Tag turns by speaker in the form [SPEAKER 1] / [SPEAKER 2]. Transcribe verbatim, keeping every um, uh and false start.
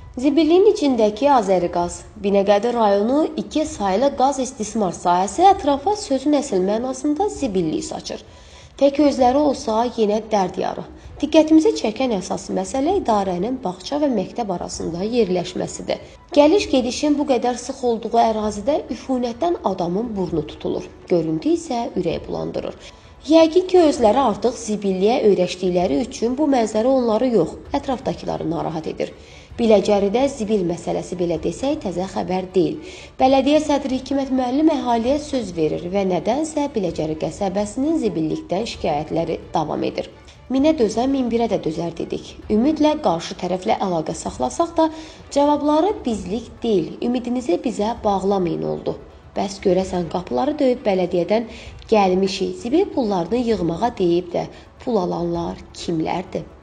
[SPEAKER 1] Zibilliyin içindəki Azəriqaz, Binəqədi rayonu iki saylı qaz istismar sahəsi ətrafa sözün əsl mənasında zibillik saçır. Tək özləri olsa yenə dərd yarı. Diqqətimizi çəkən əsas məsələ idarənin bağça və məktəb arasında yerləşməsidir. Gəliş-gedişin bu qədər sıx olduğu ərazidə üfunətdən adamın burnu tutulur. Görüntü isə ürək bulandırır. Yəqin ki, özləri artıq zibilliyə öyrəşdikləri üçün bu mənzərə onları yox, ətrafdakıları narahat edir. Biləcəridə zibil məsələsi belə desək təzə xəbər deyil. Bələdiyyə sədri Hikmət müəllim əhaliyə söz verir və nədənsə Biləcəri qəsəbəsinin zibillikdən şikayətləri davam edir. Minə dözən min birə də dözər dedik. Ümidlə qarşı tərəflə əlaqə saxlasaq da cavabları bizlik deyil, ümidinizi bizə bağlamayın oldu. Bəs görəsən qapıları döyüb bələdiyyədən gəlmişik, zibil pullarını yığmağa deyib də pul alanlar kimlərdir?